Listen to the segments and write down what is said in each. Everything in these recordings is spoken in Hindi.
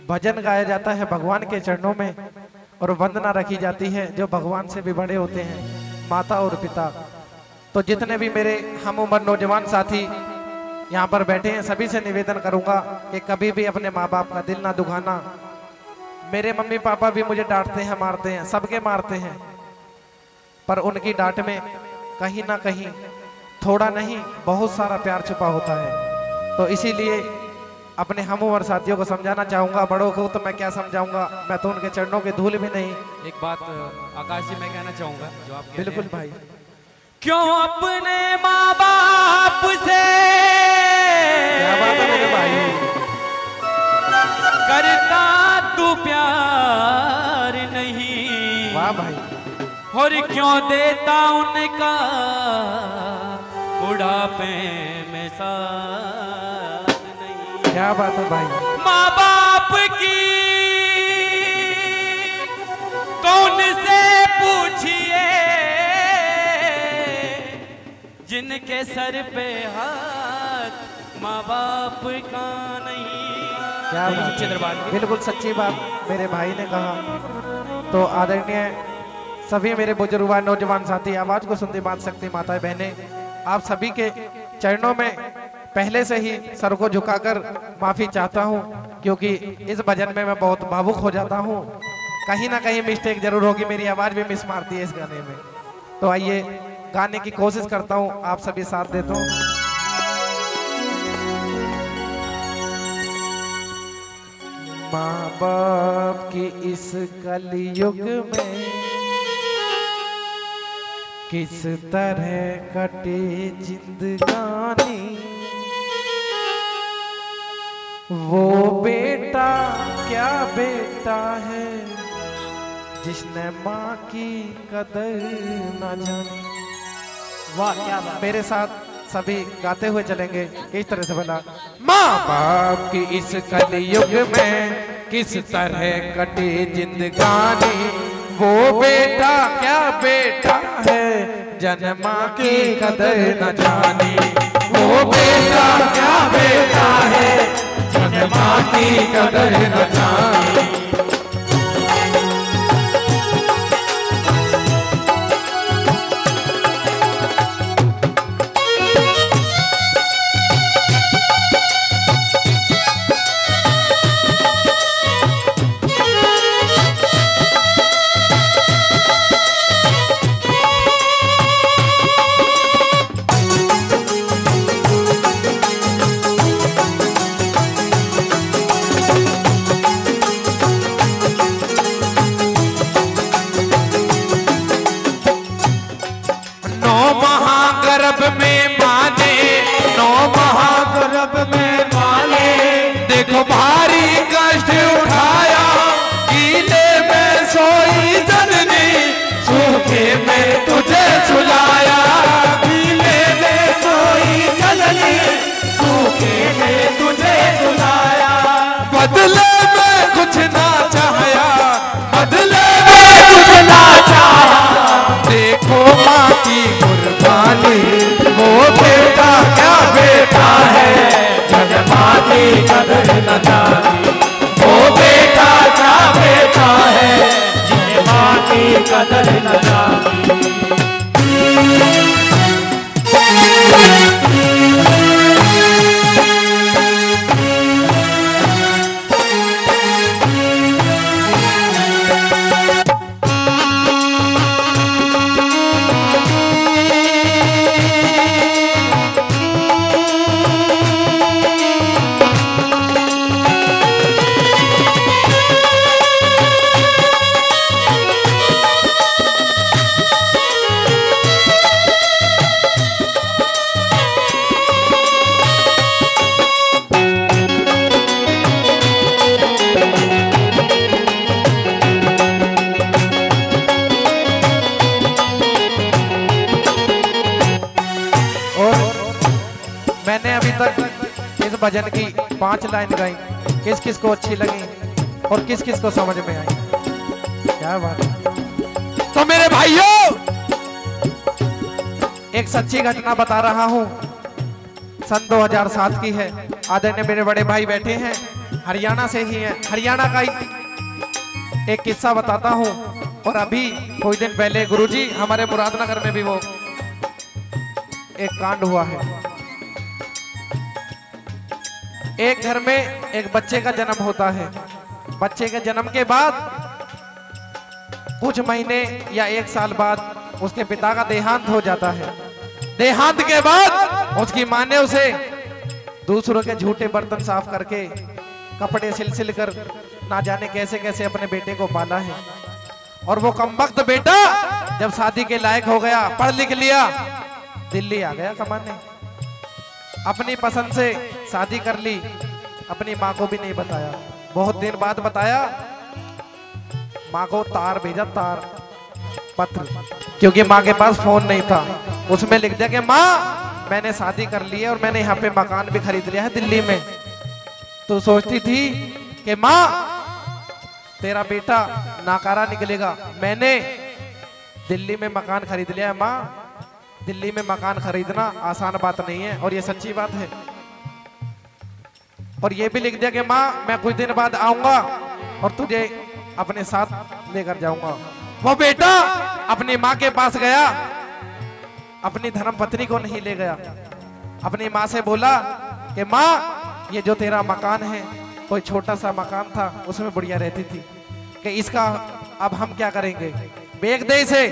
भजन गाया जाता है भगवान के चरणों में और वंदना रखी जाती है जो भगवान से भी बड़े होते हैं, माता और पिता। तो जितने भी मेरे हम उम्र नौजवान साथी यहाँ पर बैठे हैं सभी से निवेदन करूंगा कि कभी भी अपने माँ बाप का दिल ना दुखाना। मेरे मम्मी पापा भी मुझे डांटते हैं, मारते हैं, सबके मारते हैं, पर उनकी डांट में कहीं ना कहीं थोड़ा नहीं बहुत सारा प्यार छुपा होता है। तो इसीलिए अपने हम उम्र साथियों को समझाना चाहूंगा। बड़ों को तो मैं क्या समझाऊंगा, मैं तो उनके चरणों के धूल भी नहीं। एक बात आकाश जी मैं कहना चाहूंगा जो आप बिल्कुल भाई। क्यों अपने माँ बाप से क्या बात है मेरे भाई, करता तू प्यार नहीं। वाह भाई। और क्यों देता उनका बुढ़ापे में साथ नहीं। क्या बात है भाई। माँ बाप की कौन से पूछिए जिनके सर पे हाथ माँ बाप का नहीं। क्या बात है, बिल्कुल सच्ची बात मेरे भाई ने कहा। तो आदरणीय सभी मेरे बुजुर्ग नौजवान साथी, आवाज को सुनती बात सकती माताएं बहनें, आप सभी के चरणों में पहले से ही सर को झुकाकर माफी चाहता हूं, क्योंकि इस भजन में मैं बहुत भावुक हो जाता हूं। कहीं ना कहीं मिस्टेक जरूर होगी, मेरी आवाज भी मिस मारती है इस गाने में। तो आइए गाने की कोशिश करता हूं, आप सभी साथ देते हो। माँ बाप की इस कलयुग में किस तरह कटे जिंदगानी, वो बेटा क्या बेटा है जिसने माँ की कदर न जानी। वाह क्या बात। मेरे साथ सभी गाते हुए चलेंगे इस तरह से बोला। माँ बाप की इस कलयुग में किस तरह कटे जिंदगानी, वो बेटा क्या बेटा है जन्मा की कदर न जानी। वो बेटा क्या बेटा है जन्मा की कदर न जानी। देखो भारी कष्ट उठाया, गीले में सोई जननी, सूखे में तुझे सुलाया। गीले में सोई जननी, सूखे में तुझे सुलाया। बदले में कुछ ना चाहा, बदले में कुछ ना चाहा। देखो माँ की कुर्बानी, वो बेटा क्या बेटा है माँ की कदर न जानी। वो बेटा क्या बेटा है जिन्हें माँ की कदर न जानी। मैंने अभी तक इस भजन की 5 लाइन गाई, किस किस को अच्छी लगी और किस किस को समझ में आई। क्या बात है। तो मेरे भाइयों एक सच्ची घटना बता रहा हूं, सन 2007 की है। आदरणीय मेरे बड़े भाई बैठे हैं, हरियाणा से ही हैं। हरियाणा का एक किस्सा बताता हूँ। और अभी कुछ दिन पहले गुरुजी हमारे मुरादनगर में भी वो एक कांड हुआ है। एक घर में एक बच्चे का जन्म होता है। बच्चे के जन्म के बाद कुछ महीने या 1 साल बाद उसके पिता का देहांत हो जाता है। देहांत के बाद उसकी मां ने उसे दूसरों के झूठे बर्तन साफ करके कपड़े सिल कर ना जाने कैसे कैसे अपने बेटे को पाला है। और वो कमबख्त बेटा जब शादी के लायक हो गया, पढ़ लिख लिया, दिल्ली आ गया कमाने। अपनी पसंद से शादी कर ली, अपनी माँ को भी नहीं बताया। बहुत दिन बाद बताया, माँ को तार भेजा, तार पत्र, क्योंकि माँ के पास फोन नहीं था। उसमें लिख दिया कि माँ मैंने शादी कर ली है और मैंने यहाँ पे मकान भी खरीद लिया है दिल्ली में। तो सोचती थी कि माँ तेरा बेटा नाकारा निकलेगा, मैंने दिल्ली में मकान खरीद लिया है। माँ दिल्ली में मकान खरीदना आसान बात नहीं है, और ये सच्ची बात है। और ये भी लिख दिया कि माँ मैं कुछ दिन बाद आऊंगा और तुझे अपने साथ लेकर जाऊंगा। वो बेटा अपनी माँ के पास गया, अपनी धर्मपत्नी को नहीं ले गया। अपनी माँ से बोला कि माँ ये जो तेरा मकान है, कोई छोटा सा मकान था, उसमें बुढ़िया रहती थी, कि इसका अब हम क्या करेंगे, बेच दे इसे।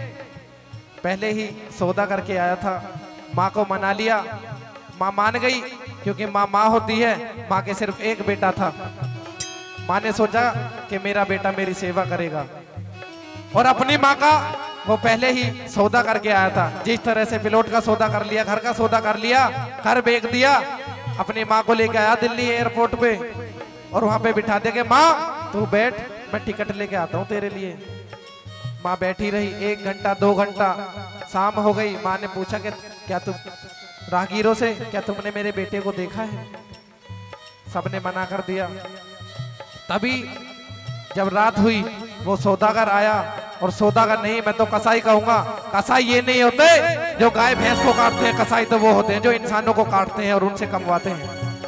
पहले ही सौदा करके आया था, माँ को मना लिया। माँ मान गई, क्योंकि माँ माँ होती है। माँ के सिर्फ एक बेटा था। माँ ने सोचा कि मेरा बेटा मेरी सेवा करेगा, और अपनी माँ का वो पहले ही सौदा करके आया था। जिस तरह से प्लॉट का सौदा कर लिया, घर का सौदा कर लिया, घर बेच दिया, अपनी माँ को लेके आया दिल्ली एयरपोर्ट पे, और वहां पे बिठा दे के माँ तू बैठ, मैं टिकट लेके आता हूँ तेरे लिए। माँ बैठी रही, 1 घंटा 2 घंटा, शाम हो गई। माँ ने पूछा कि क्या तुम राहगीरों से, क्या तुमने मेरे बेटे को देखा है? सबने मना कर दिया। तभी जब रात हुई, वो सौदागर आया, और सौदागर नहीं, मैं तो कसाई कहूंगा। कसाई ये नहीं होते जो गाय भैंस को काटते हैं, कसाई तो वो होते हैं जो इंसानों को काटते हैं और उनसे कमवाते हैं।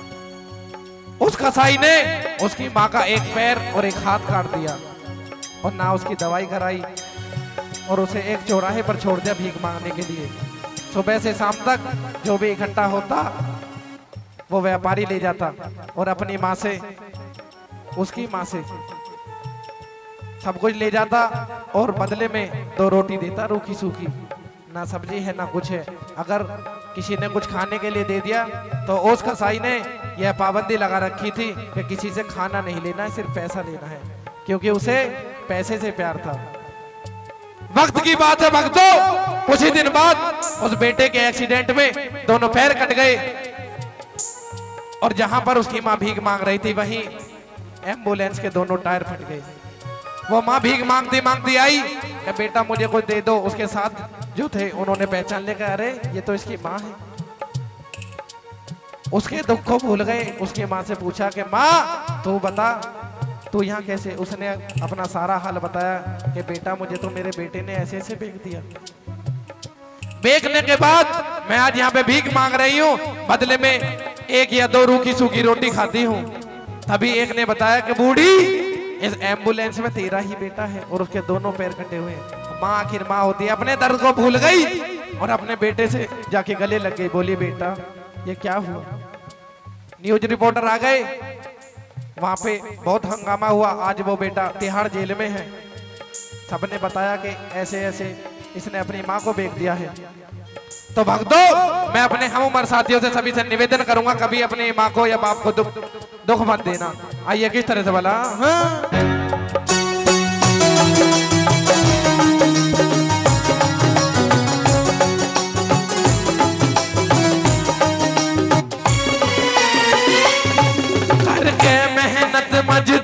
उस कसाई ने उसकी माँ का एक पैर और एक हाथ काट दिया, और ना उसकी दवाई कराई, और उसे एक चौराहे पर छोड़ दिया भीख मांगने के लिए। सुबह से शाम तक जो भी इकट्ठा होता वो व्यापारी ले जाता, और अपनी माँ से, उसकी माँ से सब कुछ ले जाता, और बदले में 2 रोटी देता रूखी सूखी। ना सब्जी है ना कुछ है। अगर किसी ने कुछ खाने के लिए दे दिया तो उस कसाई ने यह पाबंदी लगा रखी थी कि किसी से खाना नहीं लेना है, सिर्फ पैसा लेना है, क्योंकि उसे पैसे से प्यार था। वक्त की बात है भक्तों, कुछ ही दिन बाद उस बेटे के एक्सीडेंट में दोनों पैर कट गए, और जहां पर उसकी मां भीख मांग रही थी वहीं एम्बुलेंस के दोनों टायर फट गए। वो मां भीख मांगती मांगती आई कि बेटा मुझे कुछ दे दो। उसके साथ जो थे उन्होंने पहचान लेकर, अरे ये तो इसकी माँ है। उसके दुख को भूल गए। उसकी माँ से पूछा कि माँ तू बता, तू यहाँ कैसे? उसने अपना सारा हाल बताया कि बेटा मुझे तो मेरे बेटे ने ऐसे ऐसे बेच दिया। बेचने के बाद मैं आज यहाँ पे भीख मांग रही हूँ, बदले में 1 या 2 रूखी सूखी रोटी खाती हूँ। तभी एक ने बताया कि बूढ़ी, इस एम्बुलेंस में तेरा ही बेटा है और उसके दोनों पैर कटे हुए हैं। माँ आखिर माँ होती है, अपने दर्द को भूल गई और अपने बेटे से जाके गले लग गई। बोली बेटा ये क्या हुआ? न्यूज रिपोर्टर आ गए, वहां पे बहुत हंगामा हुआ। आज वो बेटा तिहाड़ जेल में है। सबने बताया कि ऐसे ऐसे इसने अपनी माँ को बेच दिया है। तो भक्तों, मैं अपने हम उम्र साथियों से सभी से निवेदन करूंगा, कभी अपनी माँ को या बाप को दुख मत देना। आइए किस तरह से बोला, हाँ? करके मेहनत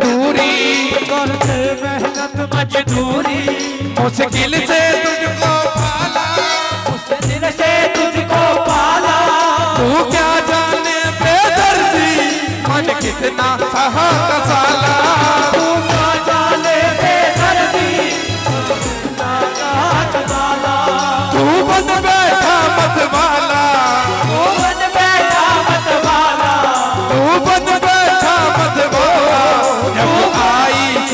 मजदूरी मुश्किल से तुझको पाला, मुश्किल से तुझको पाला। तू क्या जाने बेदर्दी मन कितना सहा साला। तू क्या जाने बेदर्दी तू बन बैठा मतवाला, तू बन बैठा मतवाला, तू बन बैठा मतवाला।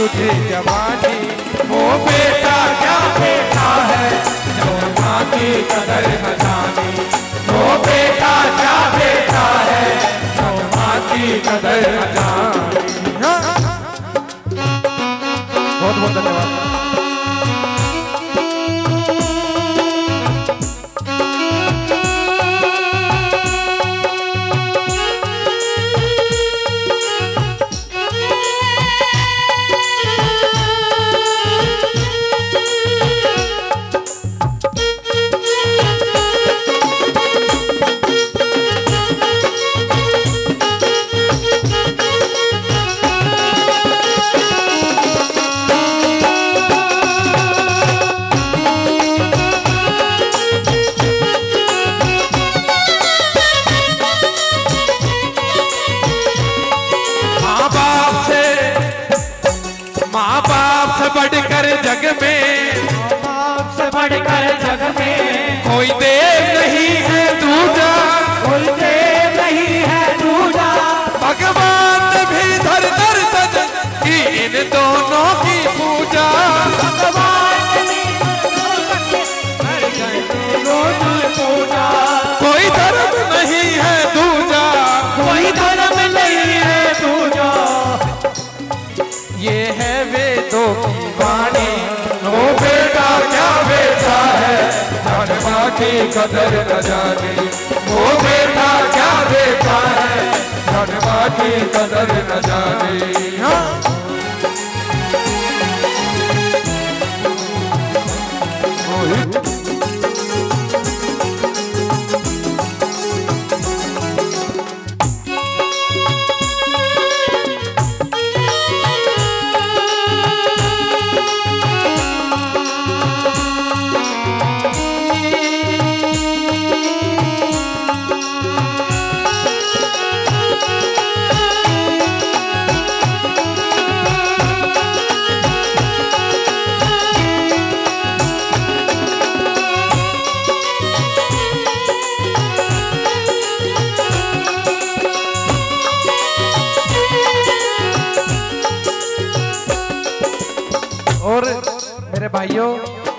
तुझे जवानी। वो बेटा क्या बेटा है जो माँ की कदर न जानी। वो बेटा क्या बेटा है जो माँ की कदर न जानी। बहुत बहुत धन्यवाद। बढ़कर जग में, माँ से बढ़कर जग में कोई देव नहीं है दूजा। कोई देव नहीं है दूजा। भगवान ने भी धर धर तज की इन दोनों की पूजा। भगवान ने पूजा। कोई धर्म नहीं है दूजा। कोई धर्म नहीं है दूजा। ये है वेदों की वाणी। वो बेटा क्या बेटा है जान माँ की कदर न जाने। वो बेटा क्या बेटा है जान माँ की कदर न जाने। और मेरे भाइयों,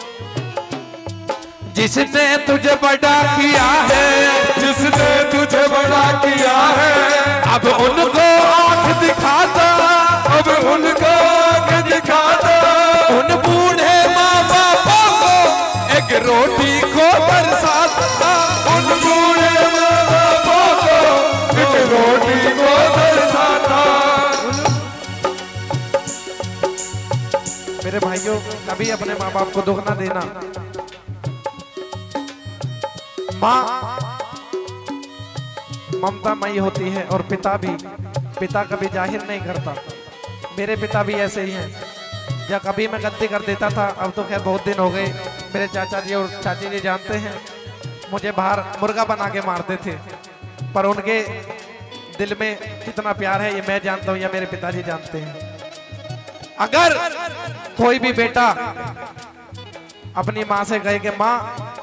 जिसने तुझे बड़ा किया है, जिसने तुझे बड़ा किया है, अब उनको आंख दिखाता, अब उनको आंख दिखाता। उन बूढ़े माँ बापों को एक रोटी को बरसाता। उन बूढ़े माँ बापों को एक रोटी को बरसाता। मेरे भाइयों, कभी अपने माँ बाप को दुख ना देना। माँ ममतामयी होती है और पिता भी। पिता कभी जाहिर नहीं करता। मेरे पिता भी ऐसे ही हैं। या कभी मैं गलती कर देता था, अब तो खैर बहुत दिन हो गए। मेरे चाचा जी और चाची जी जानते हैं, मुझे बाहर मुर्गा बना के मारते थे, पर उनके दिल में कितना प्यार है ये मैं जानता हूँ या मेरे पिताजी जानते हैं। अगर कोई भी बेटा अपनी माँ से कहे कि माँ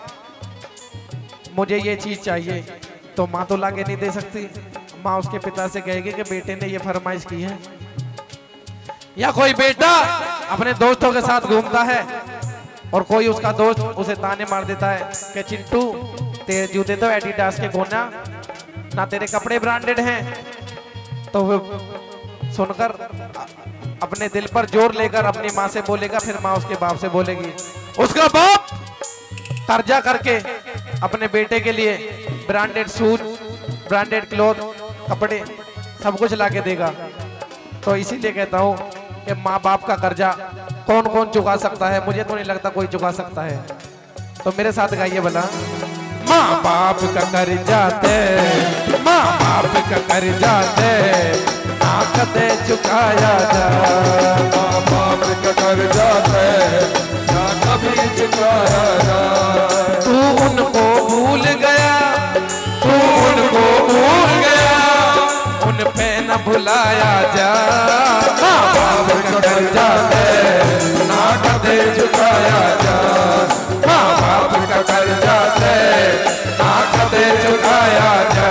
मुझे ये चीज चाहिए, तो माँ तो लाके नहीं दे सकती। माँ उसके पिता से कहेगी कि बेटे ने ये फरमाइश की है। या कोई बेटा अपने दोस्तों के साथ घूमता है और कोई उसका दोस्त उसे ताने मार देता है कि चिंटू तेरे जूते तो एडिडास के गोना, ना तेरे कपड़े ब्रांडेड हैं। तो वो सुनकर अपने दिल पर जोर लेकर अपनी माँ से बोलेगा, फिर माँ उसके बाप से बोलेगी। उसका बाप कर्जा करके अपने बेटे के लिए ब्रांडेड शूज, ब्रांडेड क्लॉथ, कपड़े सब कुछ लाके देगा। तो इसीलिए कहता हूँ कि माँ बाप का कर्जा कौन कौन चुका सकता है? मुझे तो नहीं लगता कोई चुका सकता है। तो मेरे साथ गाइए भला। माँ बाप का कर्जा दे, माँ बाप का कर्जा दे, ना कदे चुकाया जा। माँ बाप का कर्जा दे, ना कभी चुकाया जा। तू उनको भूल गया, तू उनको भूल गया, उन पे न भुलाया जा। माँ बाप का कर्जा दे, ना कदे चुकाया जा। माँ बाप का कर्जा दे, ना कदे चुकाया जा।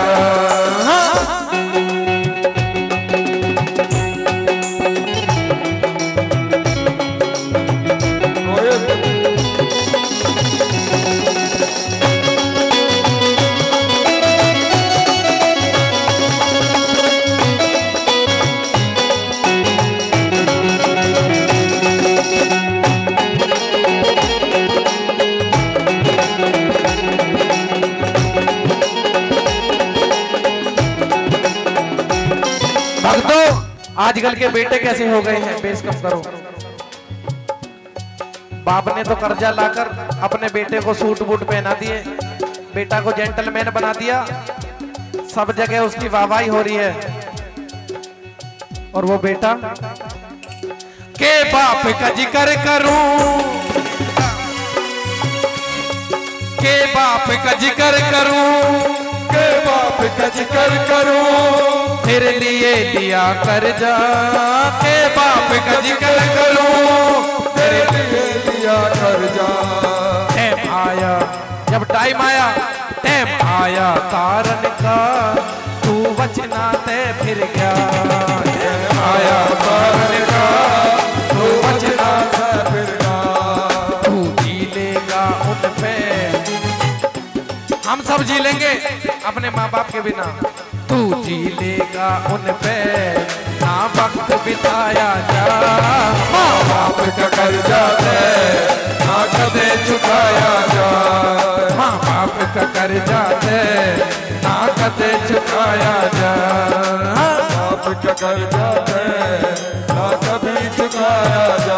आजकल के बेटे कैसे हो गए हैं, बेस कम करो। बाप ने तो कर्जा लाकर अपने बेटे को सूट बूट पहना दिए, बेटा को जेंटलमैन बना दिया, सब जगह उसकी वाहवाही हो रही है। और वो बेटा के बाप का जिक्र करूं, के बाप का जिक्र करूं, के बाप का जिक्र करूं, तेरे लिए लिया कर्जा। के बाप का जिक्र करूं, तेरे लिए लिया कर्जा। टाइम आया, जब टाइम आया, टाइम आया तारन का, तू बचना ते फिर गया। टाइम आया तारन का, तू बचना से फिर गया। तू जी लेगा उन पे, हम सब जी लेंगे अपने माँ बाप के बिना। तू जी लेगा उन पे, ना वक्त बिताया जा। माँ बाप का कर्जा दे, ना कदे चुकाया जा। माँ बाप का कर्जा दे, ना कदे चुकाया जा। बाप का कर्जा दे, ना कभी चुकाया जा।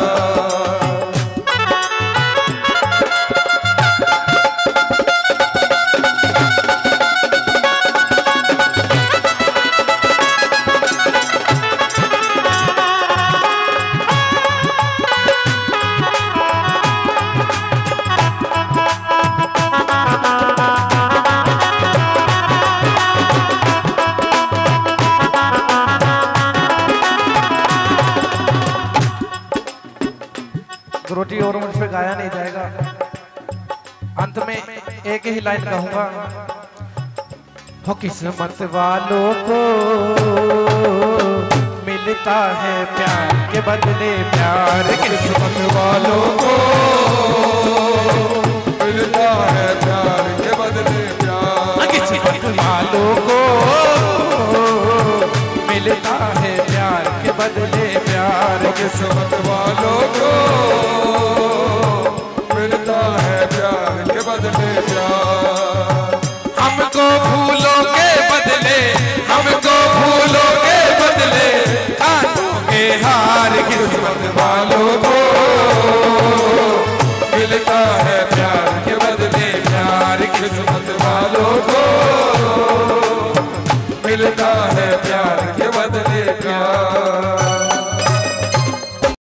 रोटी और मुझ पे गाया नहीं जाएगा। अंत में एक ही लाइन कहूंगा, हो किस्मत वालों को मिलता है प्यार के बदले प्यार। किस्मत वालों को मिलता है प्यार के बदले प्यार। किस्मत वालों को मिलता है प्यार के बदले प्यार। किस्मत वालों को मिलता है प्यार के बदले प्यार। हमको फूलों के बदले, हमको फूलों के बदले कांटों के हार। किस्मत वालों को मिलता है प्यार के बदले प्यार। किस्मत वालों को मिलता है प्यार।